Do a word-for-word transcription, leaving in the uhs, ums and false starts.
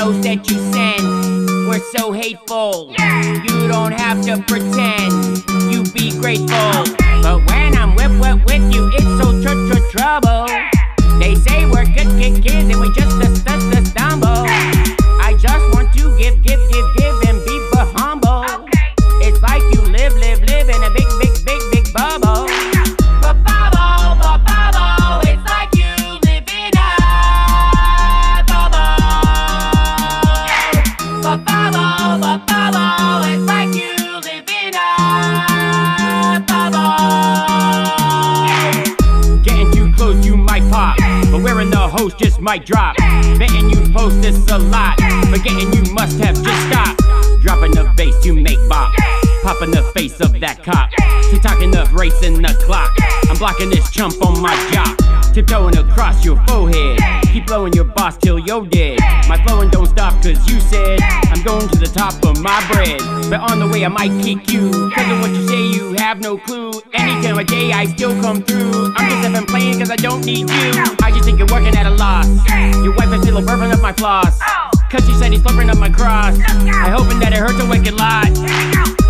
notes that you send were so hateful. You don't have to pretend, you be grateful. But when I'm with, with, with you, it's so tr tr trouble. They say we're good kid kids and we just a st st stumble. I just want to give, give, give, give and be but humble. It's like you live, live, live in a big, big, big, big bubble. But bubble, but bubble, it's like you live in a bubble. But bubble, but bubble, it's like you live in a bubble. Getting too close, you might pop, but wearing the host just might drop. Betting you post this a lot, forgetting you must have just stopped. Dropping the bass, you make bop. Popping the face of that cop. Tick-tocking the race in the clock. I'm blocking this chump on my jock. Tiptoeing across your forehead. Keep blowing your boss till you're dead. My flowing don't stop cause you said I'm going to the top of my bread. But on the way I might kick you, cause of what you say you have no clue. Any time of day I still come through. I'm just having playing cause I don't need you. I just think you're working at a loss. Your wife is still burping up my floss, cause she said he's flipping up my cross. I hoping that it hurts a wicked lot.